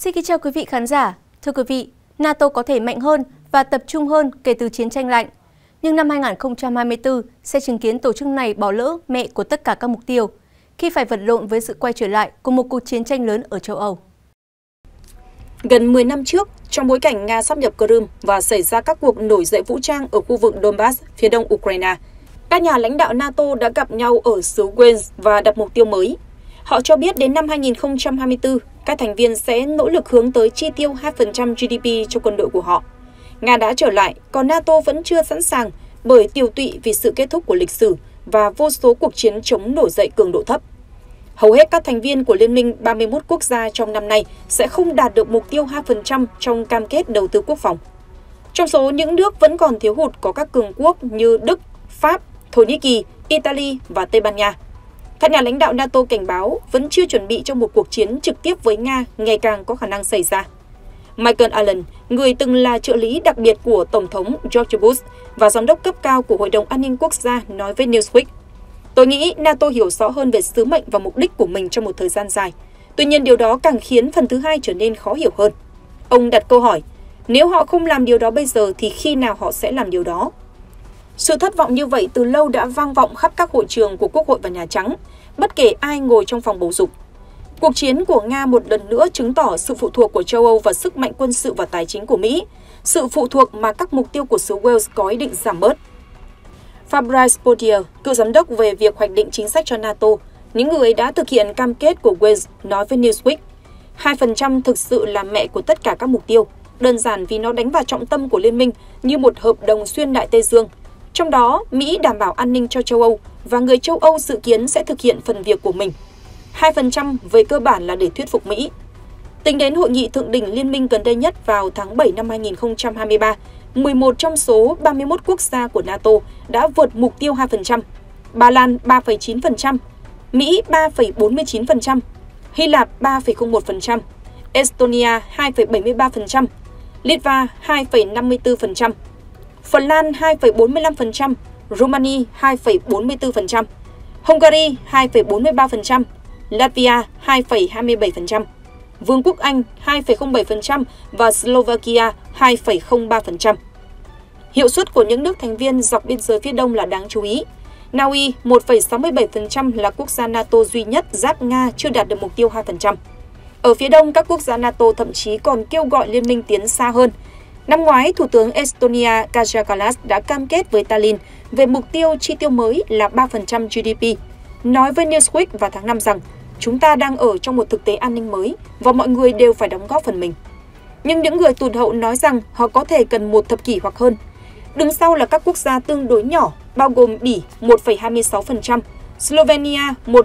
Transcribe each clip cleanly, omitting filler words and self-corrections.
Xin kính chào quý vị khán giả. Thưa quý vị, NATO có thể mạnh hơn và tập trung hơn kể từ chiến tranh lạnh. Nhưng năm 2024 sẽ chứng kiến tổ chức này bỏ lỡ mẹ của tất cả các mục tiêu, khi phải vật lộn với sự quay trở lại của một cuộc chiến tranh lớn ở châu Âu. Gần 10 năm trước, trong bối cảnh Nga sáp nhập Crimea và xảy ra các cuộc nổi dậy vũ trang ở khu vực Donbass, phía đông Ukraine, các nhà lãnh đạo NATO đã gặp nhau ở xứ Wales và đặt mục tiêu mới. Họ cho biết đến năm 2024, các thành viên sẽ nỗ lực hướng tới chi tiêu 2% GDP cho quân đội của họ. Nga đã trở lại, còn NATO vẫn chưa sẵn sàng bởi tiều tụy vì sự kết thúc của lịch sử và vô số cuộc chiến chống nổi dậy cường độ thấp. Hầu hết các thành viên của Liên minh 31 quốc gia trong năm nay sẽ không đạt được mục tiêu 2% trong cam kết đầu tư quốc phòng. Trong số những nước vẫn còn thiếu hụt có các cường quốc như Đức, Pháp, Thổ Nhĩ Kỳ, Italy và Tây Ban Nha. Các nhà lãnh đạo NATO cảnh báo vẫn chưa chuẩn bị cho một cuộc chiến trực tiếp với Nga ngày càng có khả năng xảy ra. Michael Allen, người từng là trợ lý đặc biệt của Tổng thống George Bush và giám đốc cấp cao của Hội đồng An ninh Quốc gia, nói với Newsweek: "Tôi nghĩ NATO hiểu rõ hơn về sứ mệnh và mục đích của mình trong một thời gian dài. Tuy nhiên điều đó càng khiến phần thứ hai trở nên khó hiểu hơn." Ông đặt câu hỏi, nếu họ không làm điều đó bây giờ thì khi nào họ sẽ làm điều đó? Sự thất vọng như vậy từ lâu đã vang vọng khắp các hội trường của Quốc hội và Nhà Trắng, bất kể ai ngồi trong phòng bầu dục. Cuộc chiến của Nga một lần nữa chứng tỏ sự phụ thuộc của châu Âu và sức mạnh quân sự và tài chính của Mỹ, sự phụ thuộc mà các mục tiêu của xứ Wales có ý định giảm bớt. Fabrice Potier, cựu giám đốc về việc hoạch định chính sách cho NATO, những người đã thực hiện cam kết của Wales, nói với Newsweek: 2% thực sự là mẹ của tất cả các mục tiêu, đơn giản vì nó đánh vào trọng tâm của liên minh như một hợp đồng xuyên Đại Tây Dương. Trong đó, Mỹ đảm bảo an ninh cho châu Âu và người châu Âu dự kiến sẽ thực hiện phần việc của mình. 2% về cơ bản là để thuyết phục Mỹ. Tính đến hội nghị thượng đỉnh liên minh gần đây nhất vào tháng 7 năm 2023, 11 trong số 31 quốc gia của NATO đã vượt mục tiêu 2%, Ba Lan 3,9%, Mỹ 3,49%, Hy Lạp 3,01%, Estonia 2,73%, Litva 2,54%, Phần Lan 2,45%, Romania 2,44%, Hungary 2,43%, Latvia 2,27%, Vương quốc Anh 2,07% và Slovakia 2,03%. Hiệu suất của những nước thành viên dọc biên giới phía đông là đáng chú ý. Na Uy 1,67% là quốc gia NATO duy nhất giáp Nga chưa đạt được mục tiêu 2%. Ở phía đông, các quốc gia NATO thậm chí còn kêu gọi liên minh tiến xa hơn. Năm ngoái, Thủ tướng Estonia Kaja Kallas đã cam kết với Tallinn về mục tiêu chi tiêu mới là 3% GDP, nói với Newsweek vào tháng 5 rằng chúng ta đang ở trong một thực tế an ninh mới và mọi người đều phải đóng góp phần mình. Nhưng những người tụt hậu nói rằng họ có thể cần một thập kỷ hoặc hơn. Đứng sau là các quốc gia tương đối nhỏ, bao gồm Bỉ 1,26%, Slovenia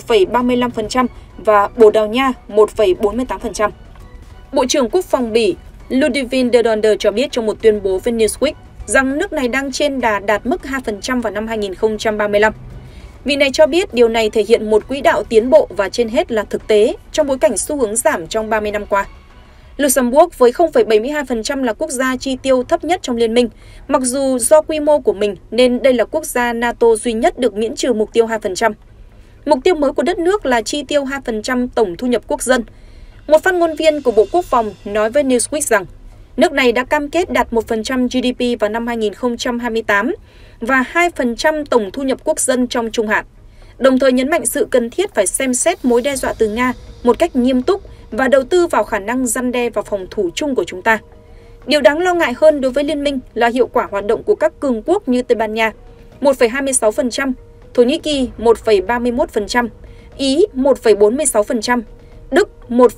1,35% và Bồ Đào Nha 1,48%. Bộ trưởng Quốc phòng Bỉ Ludivine de Donder cho biết trong một tuyên bố với Newsweek rằng nước này đang trên đà đạt mức 2% vào năm 2035. Vị này cho biết điều này thể hiện một quỹ đạo tiến bộ và trên hết là thực tế trong bối cảnh xu hướng giảm trong 30 năm qua. Luxembourg với 0,72% là quốc gia chi tiêu thấp nhất trong liên minh, mặc dù do quy mô của mình nên đây là quốc gia NATO duy nhất được miễn trừ mục tiêu 2%. Mục tiêu mới của đất nước là chi tiêu 2% tổng thu nhập quốc dân. Một phát ngôn viên của Bộ Quốc phòng nói với Newsweek rằng nước này đã cam kết đạt 1% GDP vào năm 2028 và 2% tổng thu nhập quốc dân trong trung hạn, đồng thời nhấn mạnh sự cần thiết phải xem xét mối đe dọa từ Nga một cách nghiêm túc và đầu tư vào khả năng răn đe và phòng thủ chung của chúng ta. Điều đáng lo ngại hơn đối với liên minh là hiệu quả hoạt động của các cường quốc như Tây Ban Nha 1,26%, Thổ Nhĩ Kỳ 1,31%, Ý 1,46%, Đức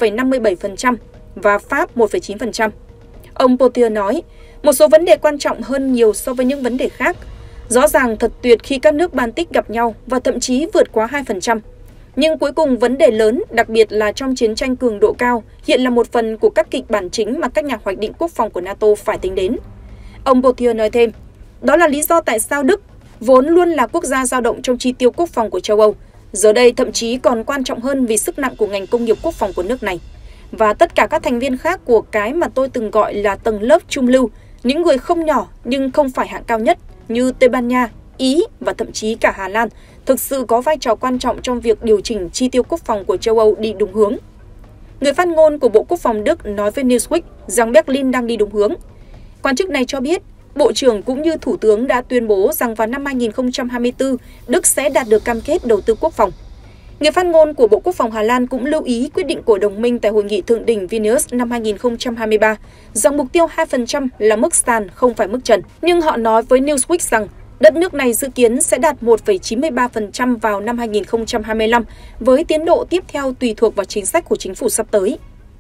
1,57% và Pháp 1,9%. Ông Potier nói, một số vấn đề quan trọng hơn nhiều so với những vấn đề khác. Rõ ràng thật tuyệt khi các nước Baltic gặp nhau và thậm chí vượt quá 2%. Nhưng cuối cùng vấn đề lớn, đặc biệt là trong chiến tranh cường độ cao, hiện là một phần của các kịch bản chính mà các nhà hoạch định quốc phòng của NATO phải tính đến. Ông Potier nói thêm, đó là lý do tại sao Đức, vốn luôn là quốc gia dao động trong chi tiêu quốc phòng của châu Âu, giờ đây thậm chí còn quan trọng hơn vì sức nặng của ngành công nghiệp quốc phòng của nước này. Và tất cả các thành viên khác của cái mà tôi từng gọi là tầng lớp trung lưu, những người không nhỏ nhưng không phải hạng cao nhất như Tây Ban Nha, Ý và thậm chí cả Hà Lan thực sự có vai trò quan trọng trong việc điều chỉnh chi tiêu quốc phòng của châu Âu đi đúng hướng. Người phát ngôn của Bộ Quốc phòng Đức nói với Newsweek rằng Berlin đang đi đúng hướng. Quan chức này cho biết, Bộ trưởng cũng như Thủ tướng đã tuyên bố rằng vào năm 2024, Đức sẽ đạt được cam kết đầu tư quốc phòng. Người phát ngôn của Bộ Quốc phòng Hà Lan cũng lưu ý quyết định của đồng minh tại Hội nghị Thượng đỉnh Vilnius năm 2023 rằng mục tiêu 2% là mức sàn, không phải mức trần. Nhưng họ nói với Newsweek rằng đất nước này dự kiến sẽ đạt 1,93% vào năm 2025, với tiến độ tiếp theo tùy thuộc vào chính sách của chính phủ sắp tới.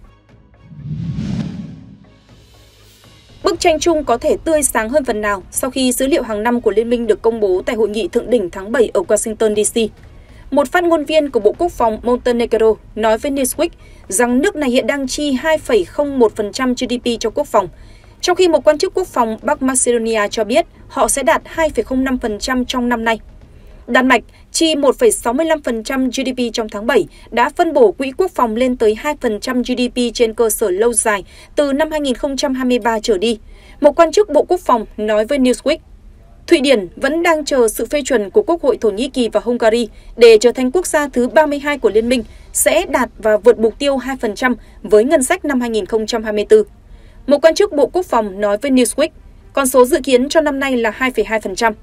Bức tranh chung có thể tươi sáng hơn phần nào sau khi dữ liệu hàng năm của Liên minh được công bố tại Hội nghị Thượng đỉnh tháng 7 ở Washington, D.C. Một phát ngôn viên của Bộ Quốc phòng Montenegro nói với Newsweek rằng nước này hiện đang chi 2,01% GDP cho quốc phòng, trong khi một quan chức quốc phòng Bắc Macedonia cho biết họ sẽ đạt 2,05% trong năm nay. Đan Mạch chi 1,65% GDP trong tháng 7 đã phân bổ quỹ quốc phòng lên tới 2% GDP trên cơ sở lâu dài từ năm 2023 trở đi, một quan chức Bộ Quốc phòng nói với Newsweek. Thụy Điển vẫn đang chờ sự phê chuẩn của Quốc hội Thổ Nhĩ Kỳ và Hungary để trở thành quốc gia thứ 32 của Liên minh, sẽ đạt và vượt mục tiêu 2% với ngân sách năm 2024. Một quan chức Bộ Quốc phòng nói với Newsweek, con số dự kiến cho năm nay là 2,2%.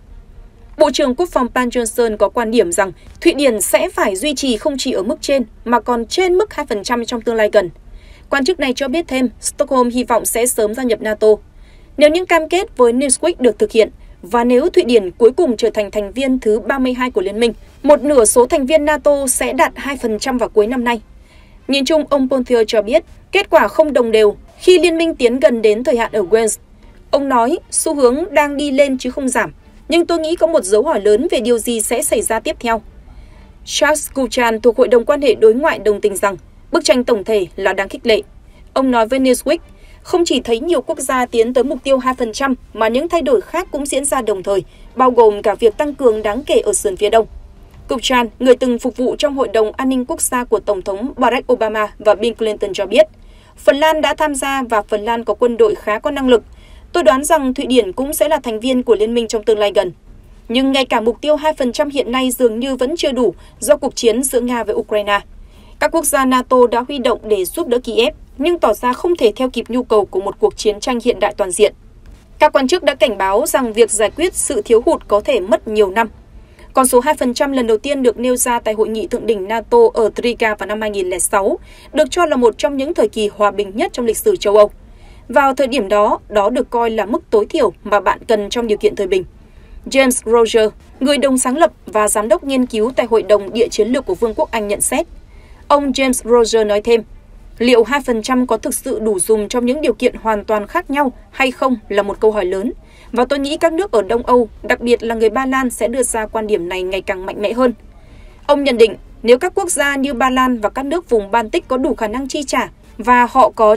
Bộ trưởng Quốc phòng Pan Johnson có quan điểm rằng Thụy Điển sẽ phải duy trì không chỉ ở mức trên mà còn trên mức 2% trong tương lai gần. Quan chức này cho biết thêm, Stockholm hy vọng sẽ sớm gia nhập NATO. Nếu những cam kết với Newsweek được thực hiện, và nếu Thụy Điển cuối cùng trở thành thành viên thứ 32 của Liên minh, một nửa số thành viên NATO sẽ đạt 2% vào cuối năm nay. Nhìn chung, ông Pompeo cho biết, kết quả không đồng đều khi Liên minh tiến gần đến thời hạn ở Wales. Ông nói, xu hướng đang đi lên chứ không giảm, nhưng tôi nghĩ có một dấu hỏi lớn về điều gì sẽ xảy ra tiếp theo. Charles Kuchan thuộc Hội đồng quan hệ đối ngoại đồng tình rằng, bức tranh tổng thể là đáng khích lệ. Ông nói với Newsweek, không chỉ thấy nhiều quốc gia tiến tới mục tiêu 2% mà những thay đổi khác cũng diễn ra đồng thời, bao gồm cả việc tăng cường đáng kể ở sườn phía đông. Kuchan, người từng phục vụ trong Hội đồng An ninh Quốc gia của Tổng thống Barack Obama và Bill Clinton cho biết, Phần Lan đã tham gia và Phần Lan có quân đội khá có năng lực. Tôi đoán rằng Thụy Điển cũng sẽ là thành viên của Liên minh trong tương lai gần. Nhưng ngay cả mục tiêu 2% hiện nay dường như vẫn chưa đủ do cuộc chiến giữa Nga với Ukraine. Các quốc gia NATO đã huy động để giúp đỡ Kiev, nhưng tỏ ra không thể theo kịp nhu cầu của một cuộc chiến tranh hiện đại toàn diện. Các quan chức đã cảnh báo rằng việc giải quyết sự thiếu hụt có thể mất nhiều năm. Con số 2% lần đầu tiên được nêu ra tại Hội nghị Thượng đỉnh NATO ở Riga vào năm 2006, được cho là một trong những thời kỳ hòa bình nhất trong lịch sử châu Âu. Vào thời điểm đó, đó được coi là mức tối thiểu mà bạn cần trong điều kiện thời bình. James Roger, người đồng sáng lập và giám đốc nghiên cứu tại Hội đồng Địa chiến lược của Vương quốc Anh nhận xét. Ông James Roger nói thêm, liệu 2% có thực sự đủ dùng trong những điều kiện hoàn toàn khác nhau hay không là một câu hỏi lớn, và tôi nghĩ các nước ở Đông Âu, đặc biệt là người Ba Lan sẽ đưa ra quan điểm này ngày càng mạnh mẽ hơn. Ông nhận định, nếu các quốc gia như Ba Lan và các nước vùng Baltic có đủ khả năng chi trả và họ có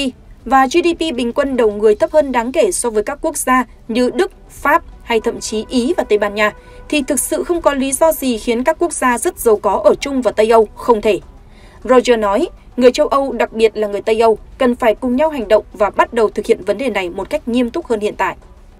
GDP bình quân đầu người thấp hơn đáng kể so với các quốc gia như Đức, Pháp hay thậm chí Ý và Tây Ban Nha, thì thực sự không có lý do gì khiến các quốc gia rất giàu có ở Trung và Tây Âu không thể. Roger nói, người châu Âu, đặc biệt là người Tây Âu, cần phải cùng nhau hành động và bắt đầu thực hiện vấn đề này một cách nghiêm túc hơn hiện tại.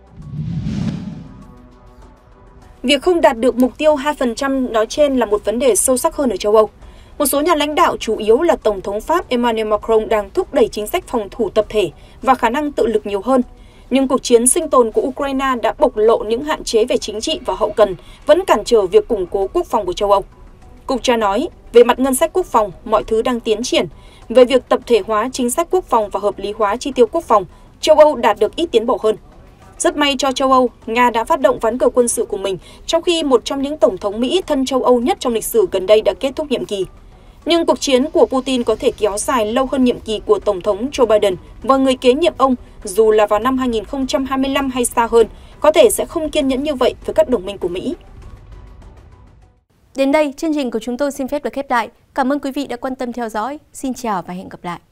Việc không đạt được mục tiêu 2% nói trên là một vấn đề sâu sắc hơn ở châu Âu. Một số nhà lãnh đạo, chủ yếu là Tổng thống Pháp Emmanuel Macron, đang thúc đẩy chính sách phòng thủ tập thể và khả năng tự lực nhiều hơn. Nhưng cuộc chiến sinh tồn của Ukraine đã bộc lộ những hạn chế về chính trị và hậu cần, vẫn cản trở việc củng cố quốc phòng của châu Âu. Kucha nói, về mặt ngân sách quốc phòng, mọi thứ đang tiến triển. Về việc tập thể hóa chính sách quốc phòng và hợp lý hóa chi tiêu quốc phòng, châu Âu đạt được ít tiến bộ hơn. Rất may cho châu Âu, Nga đã phát động ván cờ quân sự của mình, trong khi một trong những tổng thống Mỹ thân châu Âu nhất trong lịch sử gần đây đã kết thúc nhiệm kỳ. Nhưng cuộc chiến của Putin có thể kéo dài lâu hơn nhiệm kỳ của Tổng thống Joe Biden và người kế nhiệm ông, dù là vào năm 2025 hay xa hơn, có thể sẽ không kiên nhẫn như vậy với các đồng minh của Mỹ. Đến đây, chương trình của chúng tôi xin phép được khép lại. Cảm ơn quý vị đã quan tâm theo dõi. Xin chào và hẹn gặp lại.